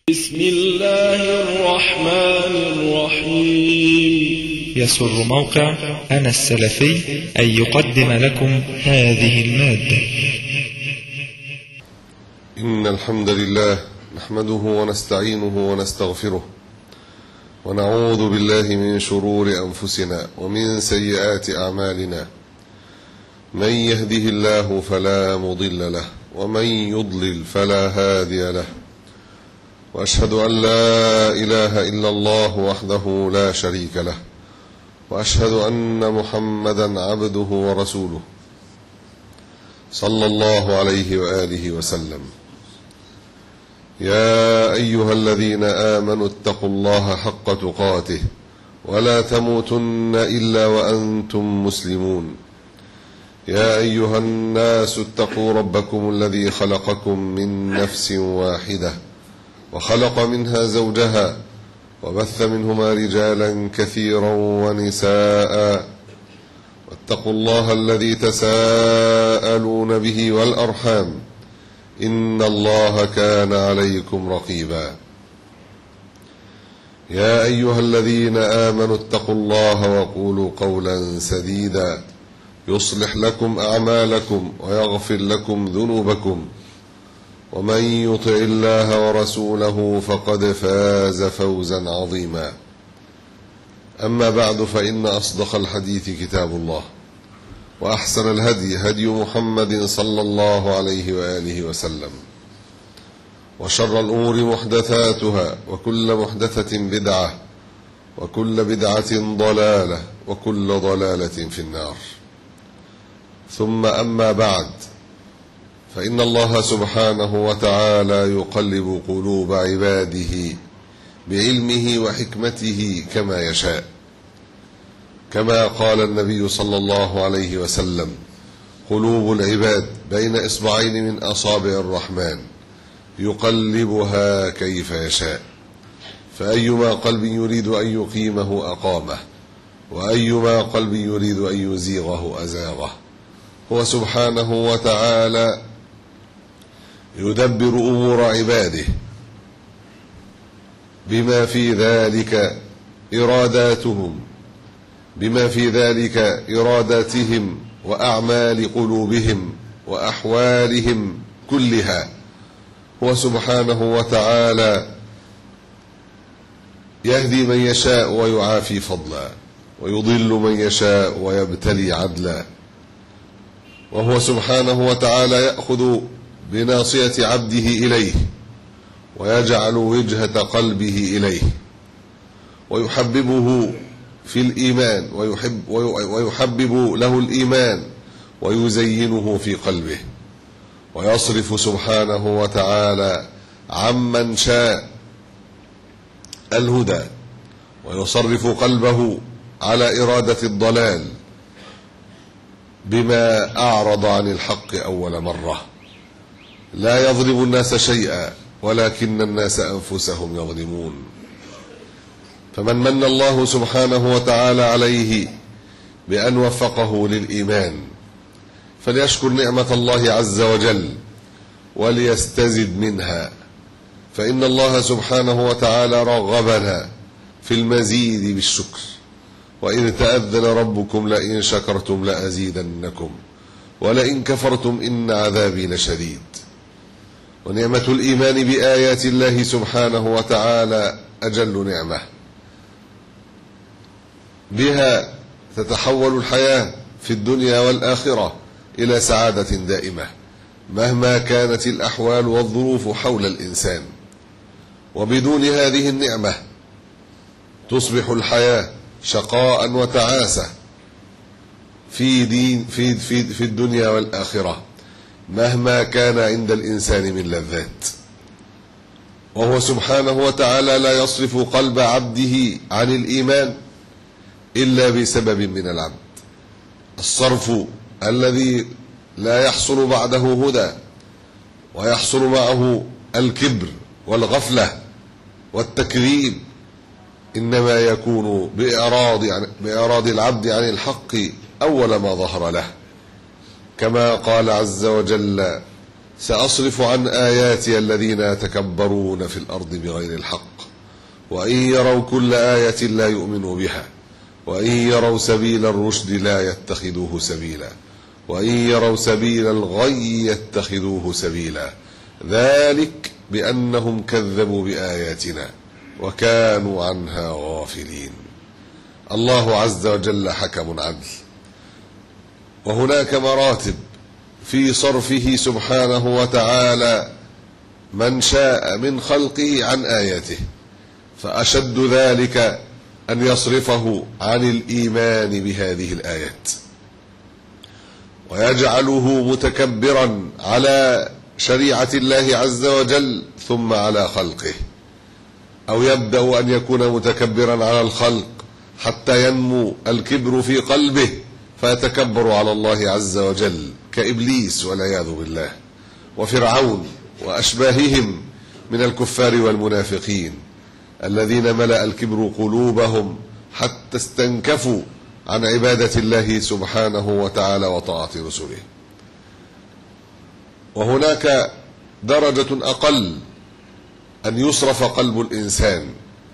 بسم الله الرحمن الرحيم. يسر موقع أنا السلفي أن يقدم لكم هذه المادة. إن الحمد لله نحمده ونستعينه ونستغفره ونعوذ بالله من شرور أنفسنا ومن سيئات أعمالنا. من يهده الله فلا مضل له ومن يضلل فلا هادي له، وأشهد أن لا إله إلا الله وحده لا شريك له، وأشهد أن محمدا عبده ورسوله صلى الله عليه وآله وسلم. يا أيها الذين آمنوا اتقوا الله حق تقاته ولا تموتن إلا وأنتم مسلمون. يا أيها الناس اتقوا ربكم الذي خلقكم من نفس واحدة وخلق منها زوجها وبث منهما رجالا كثيرا ونساء، واتقوا الله الذي تساءلون به والأرحام إن الله كان عليكم رقيبا. يا أيها الذين آمنوا اتقوا الله وقولوا قولا سديدا يصلح لكم أعمالكم ويغفر لكم ذنوبكم، ومن يطع الله ورسوله فقد فاز فوزا عظيما. أما بعد، فإن أصدق الحديث كتاب الله، وأحسن الهدي هدي محمد صلى الله عليه وآله وسلم، وشر الأمور محدثاتها، وكل محدثة بدعة، وكل بدعة ضلالة، وكل ضلالة في النار. ثم أما بعد، فإن الله سبحانه وتعالى يقلب قلوب عباده بعلمه وحكمته كما يشاء، كما قال النبي صلى الله عليه وسلم: قلوب العباد بين إصبعين من أصابع الرحمن يقلبها كيف يشاء، فأيما قلب يريد أن يقيمه أقامه، وأيما قلب يريد أن يزيغه أزاغه. هو سبحانه وتعالى يدبر أمور عباده بما في ذلك إراداتهم وأعمال قلوبهم وأحوالهم كلها. هو سبحانه وتعالى يهدي من يشاء ويعافي فضلا، ويضل من يشاء ويبتلي عدلا. وهو سبحانه وتعالى يأخذ بناصية عبده إليه ويجعل وجهة قلبه إليه، ويحببه في الإيمان، ويحبب له الإيمان ويزينه في قلبه، ويصرف سبحانه وتعالى عمن شاء الهدى، ويصرف قلبه على إرادة الضلال بما أعرض عن الحق أول مرة. لا يظلم الناس شيئا ولكن الناس أنفسهم يظلمون. فمن من الله سبحانه وتعالى عليه بأن وفقه للإيمان فليشكر نعمة الله عز وجل وليستزد منها، فإن الله سبحانه وتعالى رغبنا في المزيد بالشكر. وإذ تأذن ربكم لئن شكرتم لأزيدنكم ولئن كفرتم إن عذابي لشديد. ونعمة الإيمان بآيات الله سبحانه وتعالى أجل نعمة، بها تتحول الحياة في الدنيا والآخرة إلى سعادة دائمة مهما كانت الأحوال والظروف حول الإنسان. وبدون هذه النعمة تصبح الحياة شقاء وتعاسة في الدنيا والآخرة مهما كان عند الإنسان من لذات. وهو سبحانه وتعالى لا يصرف قلب عبده عن الإيمان إلا بسبب من العبد، الصرف الذي لا يحصل بعده هدى، ويحصل معه الكبر والغفلة والتكذيب، إنما يكون بإعراض العبد عن الحق أول ما ظهر له، كما قال عز وجل: سأصرف عن آياتي الذين يتكبرون في الأرض بغير الحق وإن يروا كل آية لا يؤمنوا بها وإن يروا سبيل الرشد لا يتخذوه سبيلا وإن يروا سبيل الغي يتخذوه سبيلا ذلك بأنهم كذبوا بآياتنا وكانوا عنها غافلين. الله عز وجل حكم عدل، وهناك مراتب في صرفه سبحانه وتعالى من شاء من خلقه عن آياته، فأشد ذلك أن يصرفه عن الإيمان بهذه الآيات ويجعله متكبرا على شريعة الله عز وجل ثم على خلقه، أو يبدأ أن يكون متكبرا على الخلق حتى ينمو الكبر في قلبه فيتكبر على الله عز وجل كإبليس والعياذ بالله وفرعون وأشباههم من الكفار والمنافقين الذين ملأ الكبر قلوبهم حتى استنكفوا عن عبادة الله سبحانه وتعالى وطاعة رسله. وهناك درجة أقل أن يصرف قلب الإنسان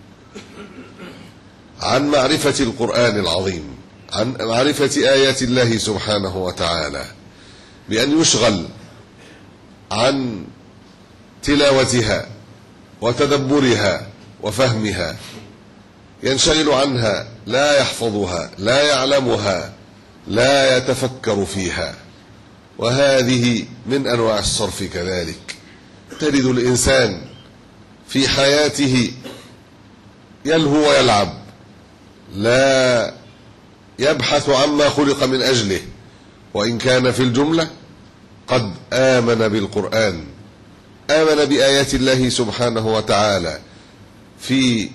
عن معرفة القرآن العظيم، عن معرفة آيات الله سبحانه وتعالى، بأن يشغل عن تلاوتها وتدبرها وفهمها، ينشغل عنها، لا يحفظها، لا يعلمها، لا يتفكر فيها. وهذه من أنواع الصرف كذلك. تجد الإنسان في حياته يلهو ويلعب، لا يبحث عما خلق من أجله، وإن كان في الجملة قد آمن بالقرآن، آمن بآيات الله سبحانه وتعالى في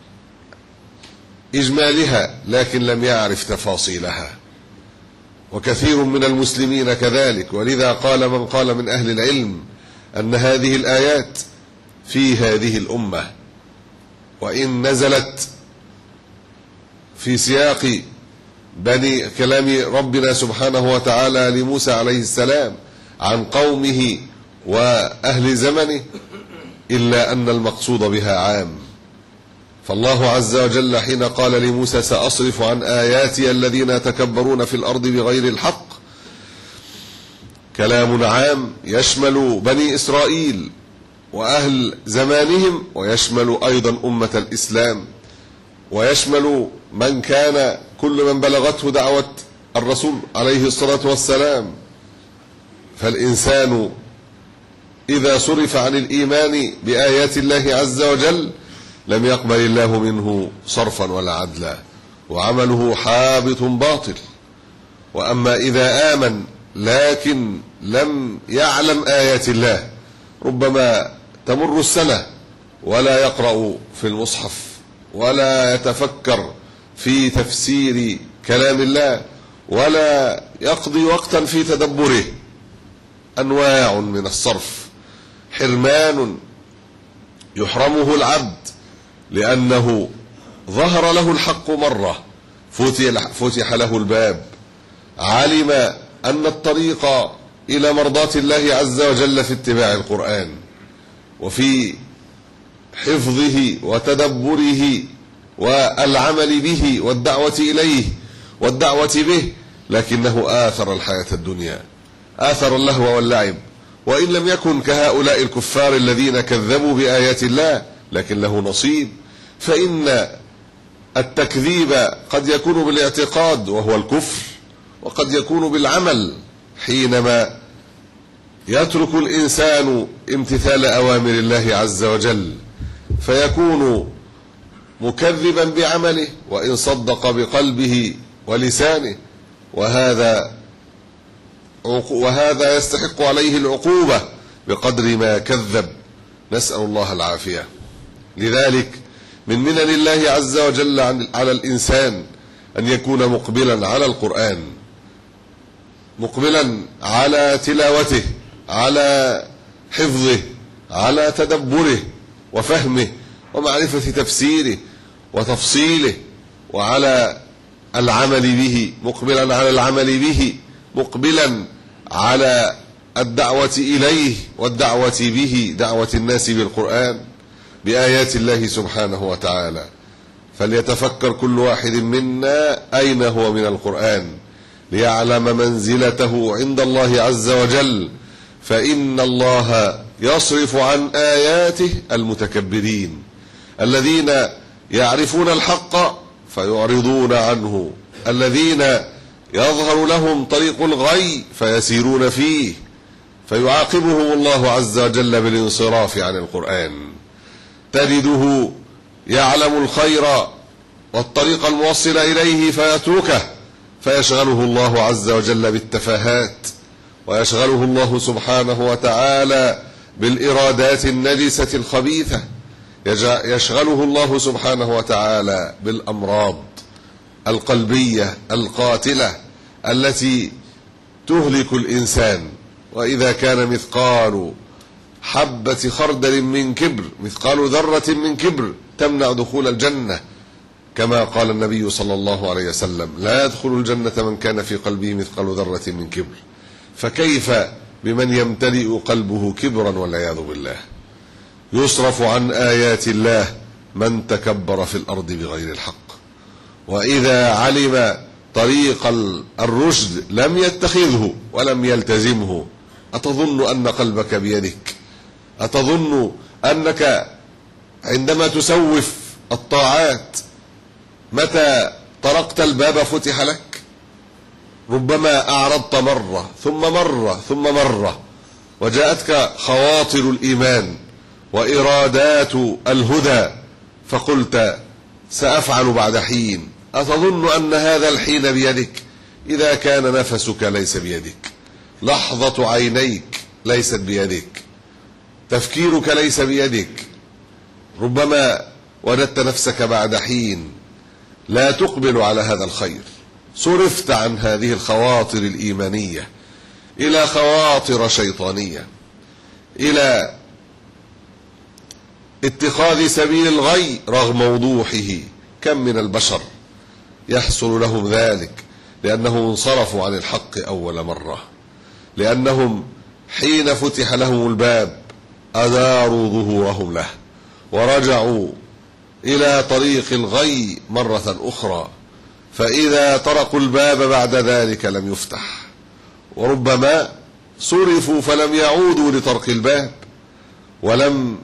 إجمالها، لكن لم يعرف تفاصيلها. وكثير من المسلمين كذلك، ولذا قال من قال من أهل العلم أن هذه الآيات في هذه الأمة، وإن نزلت في سياق كلام ربنا سبحانه وتعالى لموسى عليه السلام عن قومه وأهل زمنه، إلا أن المقصود بها عام. فالله عز وجل حين قال لموسى سأصرف عن آياتي الذين يتكبرون في الأرض بغير الحق، كلام عام يشمل بني إسرائيل وأهل زمانهم، ويشمل أيضا أمة الإسلام، ويشمل من كان كل من بلغته دعوة الرسول عليه الصلاة والسلام. فالإنسان إذا صرف عن الإيمان بآيات الله عز وجل لم يقبل الله منه صرفا ولا عدلا، وعمله حابط باطل. وأما إذا آمن لكن لم يعلم آيات الله، ربما تمر السنة ولا يقرأ في المصحف ولا يتفكر في تفسير كلام الله ولا يقضي وقتا في تدبره. أنواع من الصرف، حرمان يحرمه العبد لأنه ظهر له الحق مرة، فتح له الباب، علم أن الطريق إلى مرضاة الله عز وجل في اتباع القرآن وفي حفظه وتدبره والعمل به والدعوة إليه والدعوة به، لكنه آثر الحياة الدنيا، آثر اللهو واللعب، وإن لم يكن كهؤلاء الكفار الذين كذبوا بآيات الله لكن له نصيب. فإن التكذيب قد يكون بالاعتقاد وهو الكفر، وقد يكون بالعمل حينما يترك الإنسان امتثال أوامر الله عز وجل فيكون مكذبا بعمله وإن صدق بقلبه ولسانه، وهذا يستحق عليه العقوبة بقدر ما كذب، نسأل الله العافية. لذلك من منن الله عز وجل على الإنسان أن يكون مقبلا على القرآن، مقبلا على تلاوته، على حفظه، على تدبره وفهمه ومعرفة تفسيره وتفصيله، وعلى العمل به، مقبلا على العمل به، مقبلا على الدعوة إليه والدعوة به، دعوة الناس بالقرآن بآيات الله سبحانه وتعالى. فليتفكر كل واحد منا أين هو من القرآن ليعلم منزلته عند الله عز وجل، فإن الله يصرف عن آياته المتكبرين الذين يعرفون الحق فيعرضون عنه، الذين يظهر لهم طريق الغي فيسيرون فيه، فيعاقبهم الله عز وجل بالانصراف عن القرآن. تجده يعلم الخير والطريق الموصل إليه فيتركه، فيشغله الله عز وجل بالتفاهات، ويشغله الله سبحانه وتعالى بالإرادات النجسة الخبيثة، يشغله الله سبحانه وتعالى بالأمراض القلبية القاتلة التي تهلك الإنسان. وإذا كان مثقال حبة خردل من كبر، مثقال ذرة من كبر تمنع دخول الجنة، كما قال النبي صلى الله عليه وسلم: لا يدخل الجنة من كان في قلبه مثقال ذرة من كبر. فكيف بمن يمتلئ قلبه كبرا والعياذ بالله؟ يصرف عن آيات الله من تكبر في الأرض بغير الحق، وإذا علم طريق الرشد لم يتخذه ولم يلتزمه. أتظن أن قلبك بيدك؟ أتظن أنك عندما تسوف الطاعات متى طرقت الباب فتح لك؟ ربما أعرضت مرة ثم مرة ثم مرة، وجاءتك خواطر الإيمان وإرادات الهدى فقلت سأفعل بعد حين. أتظن أن هذا الحين بيدك؟ إذا كان نفسك ليس بيدك، لحظة عينيك ليست بيدك، تفكيرك ليس بيدك، ربما وجدت نفسك بعد حين لا تقبل على هذا الخير، صرفت عن هذه الخواطر الإيمانية إلى خواطر شيطانية، إلى اتخاذ سبيل الغي رغم وضوحه. كم من البشر يحصل لهم ذلك لأنهم انصرفوا عن الحق أول مرة، لأنهم حين فتح لهم الباب أداروا ظهورهم له ورجعوا إلى طريق الغي مرة أخرى، فإذا طرقوا الباب بعد ذلك لم يفتح، وربما صرفوا فلم يعودوا لطرق الباب ولم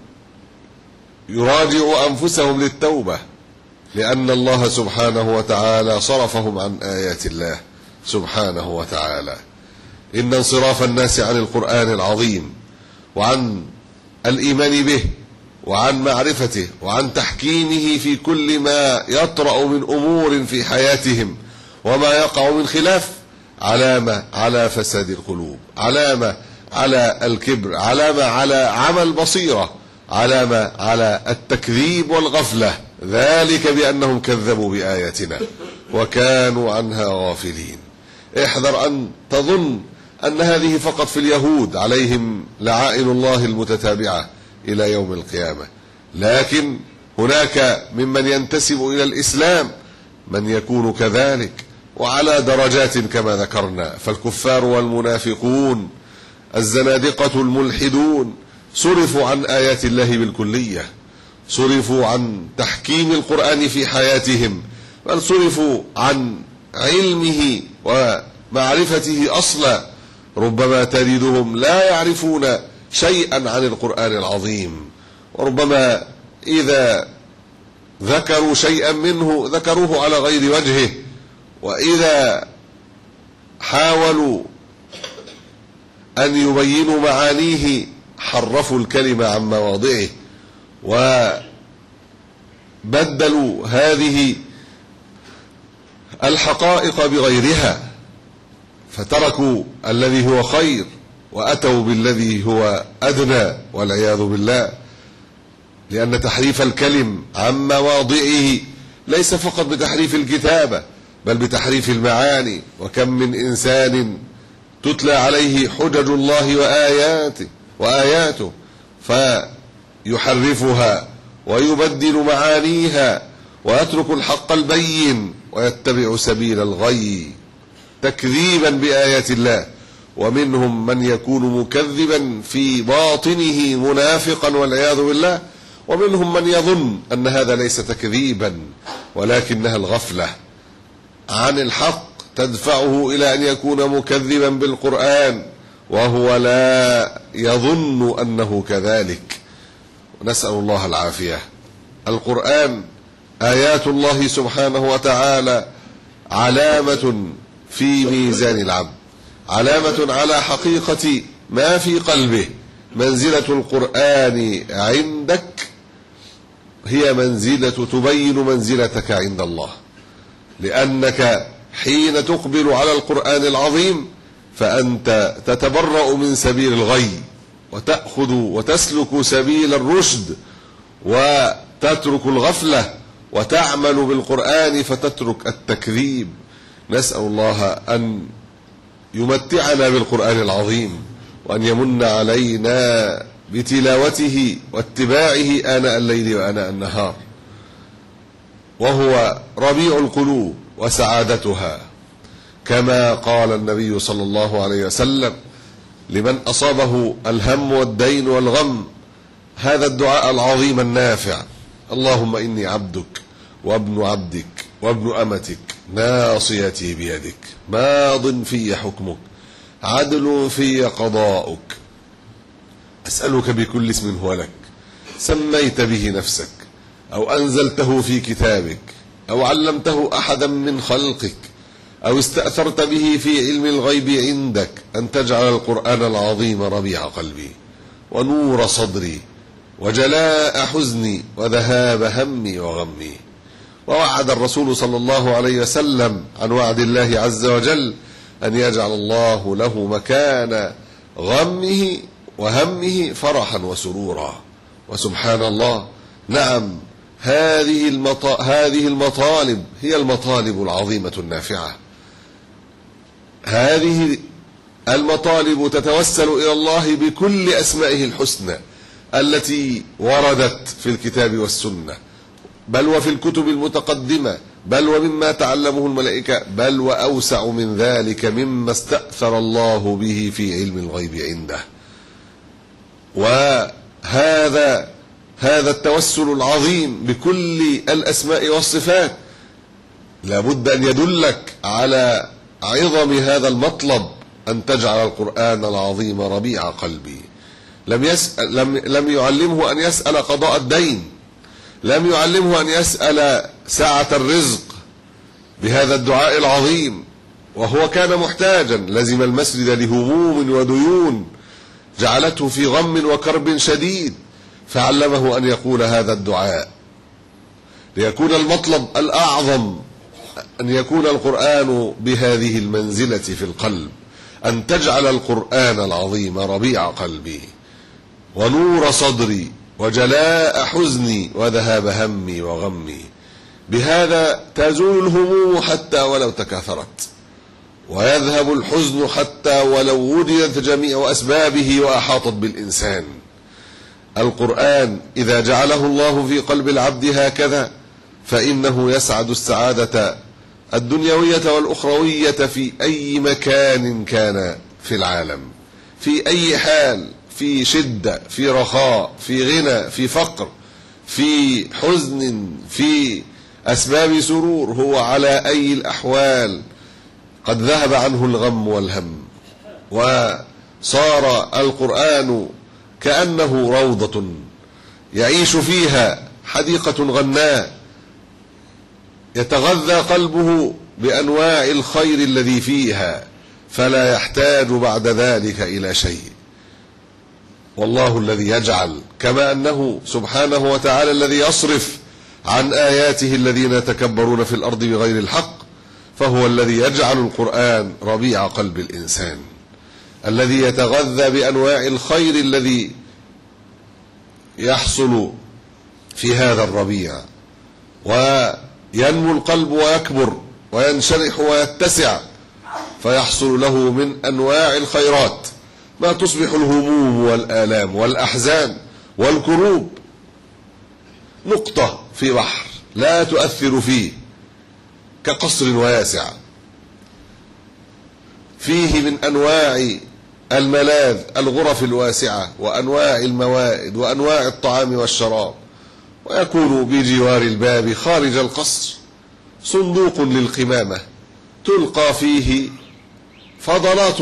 يراجعوا أنفسهم للتوبة، لأن الله سبحانه وتعالى صرفهم عن آيات الله سبحانه وتعالى. إن انصراف الناس عن القرآن العظيم وعن الإيمان به وعن معرفته وعن تحكيمه في كل ما يطرأ من أمور في حياتهم وما يقع من خلاف علامة على فساد القلوب، علامة على الكبر، علامة على عمى البصيرة، علامة على التكذيب والغفلة، ذلك بأنهم كذبوا بآياتنا وكانوا عنها غافلين. احذر أن تظن أن هذه فقط في اليهود عليهم لعائن الله المتتابعة إلى يوم القيامة، لكن هناك ممن ينتسب إلى الإسلام من يكون كذلك وعلى درجات كما ذكرنا. فالكفار والمنافقون الزنادقة الملحدون صرفوا عن آيات الله بالكلية، صرفوا عن تحكيم القرآن في حياتهم، بل صرفوا عن علمه ومعرفته أصلا. ربما تجدهم لا يعرفون شيئا عن القرآن العظيم، وربما إذا ذكروا شيئا منه ذكروه على غير وجهه، وإذا حاولوا أن يبينوا معانيه حرفوا الكلمة عن مواضعه وبدلوا هذه الحقائق بغيرها، فتركوا الذي هو خير وأتوا بالذي هو أدنى والعياذ بالله. لأن تحريف الكلم عن مواضعه ليس فقط بتحريف الكتابة بل بتحريف المعاني. وكم من إنسان تتلى عليه حجج الله وآياته فيحرفها ويبدل معانيها ويترك الحق البين ويتبع سبيل الغي تكذيبا بآيات الله ومنهم من يكون مكذبا في باطنه منافقا والعياذ بالله، ومنهم من يظن أن هذا ليس تكذيبا ولكنها الغفلة عن الحق تدفعه إلى أن يكون مكذبا بالقرآن وهو لا يظن أنه كذلك. نسأل الله العافية. القرآن آيات الله سبحانه وتعالى علامة في ميزان العبد، علامة على حقيقة ما في قلبه. منزلة القرآن عندك هي منزلة تبين منزلتك عند الله، لأنك حين تقبل على القرآن العظيم فأنت تتبرأ من سبيل الغي وتأخذ وتسلك سبيل الرشد وتترك الغفلة وتعمل بالقرآن فتترك التكذيب. نسأل الله أن يمتعنا بالقرآن العظيم وأن يمن علينا بتلاوته واتباعه آناء الليل وآناء النهار، وهو ربيع القلوب وسعادتها، كما قال النبي صلى الله عليه وسلم لمن أصابه الهم والدين والغم هذا الدعاء العظيم النافع: اللهم إني عبدك وابن عبدك وابن أمتك ناصيتي بيدك ماض في حكمك عدل في قضاؤك، أسألك بكل اسم هو لك سميت به نفسك أو أنزلته في كتابك أو علمته أحدا من خلقك أو استأثرت به في علم الغيب عندك أن تجعل القرآن العظيم ربيع قلبي ونور صدري وجلاء حزني وذهاب همي وغمي. ووعد الرسول صلى الله عليه وسلم عن وعد الله عز وجل أن يجعل الله له مكان غمه وهمه فرحا وسرورا. وسبحان الله، نعم، هذه المطالب هي المطالب العظيمة النافعة. هذه المطالب تتوسل إلى الله بكل أسمائه الحسنى التي وردت في الكتاب والسنة، بل وفي الكتب المتقدمة، بل ومما تعلمه الملائكة، بل وأوسع من ذلك مما استأثر الله به في علم الغيب عنده. وهذا التوسل العظيم بكل الأسماء والصفات لابد أن يدلك على عظم هذا المطلب، أن تجعل القرآن العظيم ربيع قلبي. لم يعلمه أن يسأل قضاء الدين، لم يعلمه أن يسأل سعة الرزق بهذا الدعاء العظيم، وهو كان محتاجا، لزم المسجد لهموم وديون جعلته في غم وكرب شديد، فعلمه أن يقول هذا الدعاء ليكون المطلب الأعظم أن يكون القرآن بهذه المنزلة في القلب، أن تجعل القرآن العظيم ربيع قلبي ونور صدري وجلاء حزني وذهاب همي وغمي. بهذا تزول الهموم حتى ولو تكاثرت، ويذهب الحزن حتى ولو وجدت جميع أسبابه وأحاطت بالإنسان. القرآن إذا جعله الله في قلب العبد هكذا فإنه يسعد السعادة الدنيوية والأخروية في أي مكان كان في العالم، في أي حال، في شدة، في رخاء، في غنى، في فقر، في حزن، في أسباب سرور، هو على أي الأحوال قد ذهب عنه الغم والهم، وصار القرآن كأنه روضة يعيش فيها حديقة غناء، يتغذى قلبه بأنواع الخير الذي فيها فلا يحتاج بعد ذلك إلى شيء. والله الذي يجعل، كما أنه سبحانه وتعالى الذي يصرف عن آياته الذين يتكبرون في الأرض بغير الحق، فهو الذي يجعل القرآن ربيع قلب الإنسان، الذي يتغذى بأنواع الخير الذي يحصل في هذا الربيع، وينمو القلب ويكبر وينشرح ويتسع، فيحصل له من أنواع الخيرات ما تصبح الهموم والآلام والأحزان والكروب نقطة في بحر لا تؤثر فيه كقصر واسع. فيه من أنواع الملاذ الغرف الواسعة وأنواع الموائد وأنواع الطعام والشراب، ويكون بجوار الباب خارج القصر صندوق للقمامة تلقى فيه فضلات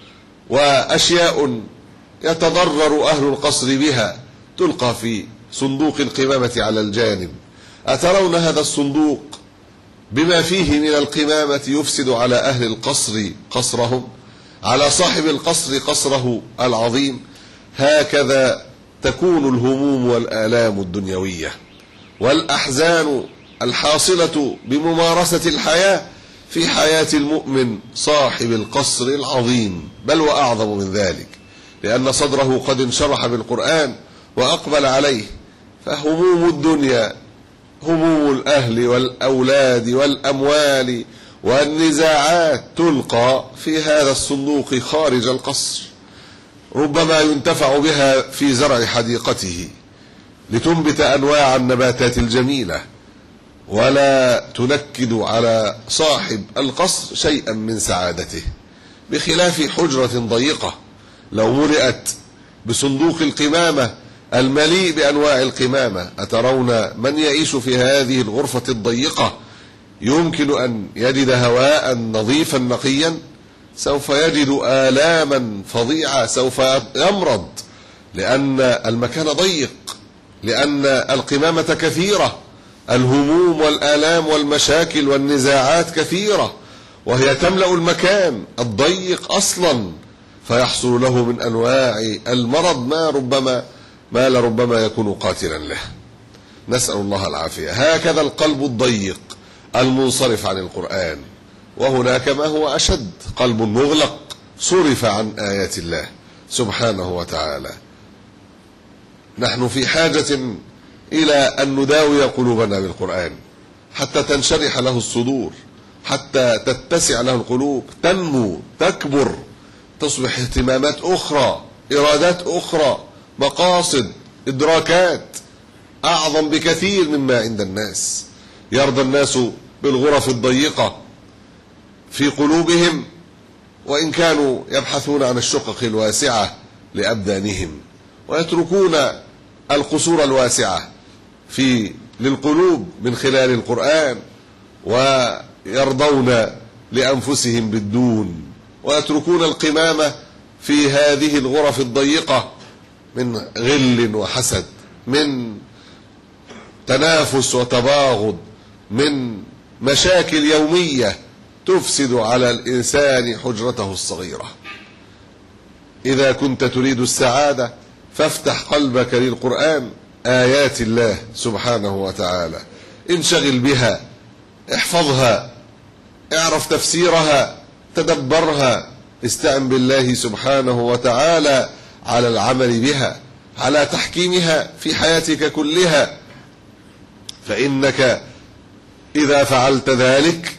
وأشياء يتضرر أهل القصر بها، تلقى في صندوق القمامة على الجانب. أترون هذا الصندوق بما فيه من القمامة يفسد على أهل القصر قصرهم، على صاحب القصر قصره العظيم؟ هكذا تكون الهموم والآلام الدنيوية والأحزان الحاصلة بممارسة الحياة في حياة المؤمن صاحب القصر العظيم، بل وأعظم من ذلك، لأن صدره قد انشرح بالقرآن وأقبل عليه. فهموم الدنيا، هموم الأهل والأولاد والأموال والنزاعات تلقى في هذا الصندوق خارج القصر، ربما ينتفع بها في زرع حديقته لتنبت أنواع النباتات الجميلة، ولا تنكد على صاحب القصر شيئا من سعادته، بخلاف حجرة ضيقة لو ملئت بصندوق القمامة المليء بأنواع القمامة. أترون من يعيش في هذه الغرفة الضيقة يمكن أن يجد هواء نظيفا نقيا؟ سوف يجد آلاما فظيعة، سوف يمرض، لأن المكان ضيق، لأن القمامة كثيرة، الهموم والآلام والمشاكل والنزاعات كثيرة، وهي تملأ المكان الضيق أصلا، فيحصل له من أنواع المرض ما لربما يكون قاتلا له. نسأل الله العافية. هكذا القلب الضيق المنصرف عن القرآن، وهناك ما هو أشد، قلب مغلق صرف عن آيات الله سبحانه وتعالى. نحن في حاجة إلى أن نداوي قلوبنا بالقرآن حتى تنشرح له الصدور، حتى تتسع له القلوب، تنمو، تكبر، تصبح اهتمامات أخرى، إرادات أخرى، مقاصد، إدراكات أعظم بكثير مما عند الناس. يرضى الناس بالغرف الضيقة في قلوبهم وإن كانوا يبحثون عن الشقق الواسعة لأبدانهم، ويتركون القصور الواسعة للقلوب من خلال القرآن، ويرضون لأنفسهم بالدون، ويتركون القمامة في هذه الغرف الضيقة من غل وحسد، من تنافس وتباغض، من مشاكل يومية تفسد على الإنسان حجرته الصغيرة. إذا كنت تريد السعادة فافتح قلبك للقرآن، آيات الله سبحانه وتعالى، انشغل بها، احفظها، اعرف تفسيرها، تدبرها، استعن بالله سبحانه وتعالى على العمل بها، على تحكيمها في حياتك كلها، فإنك إذا فعلت ذلك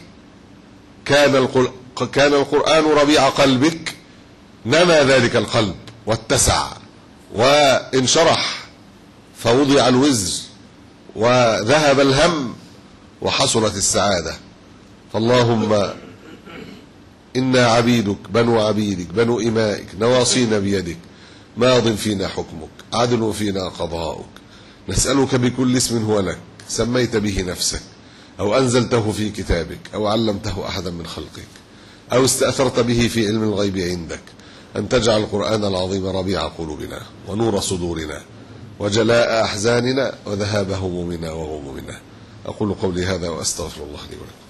كان القرآن ربيع قلبك، نما ذلك القلب واتسع وانشرح، فوضع الوزر وذهب الهم وحصلت السعادة. فاللهم إنا عبيدك بنو عبيدك بنو إمائك، نواصينا بيدك، ماض فينا حكمك، عدل فينا قضاؤك، نسألك بكل اسم هو لك سميت به نفسك أو أنزلته في كتابك أو علمته أحدا من خلقك أو استأثرت به في علم الغيب عندك، أن تجعل القرآن العظيم ربيع قلوبنا ونور صدورنا وجلاء أحزاننا وذهاب همومنا وغمومنا. أقول قولي هذا وأستغفر الله لي ولكم.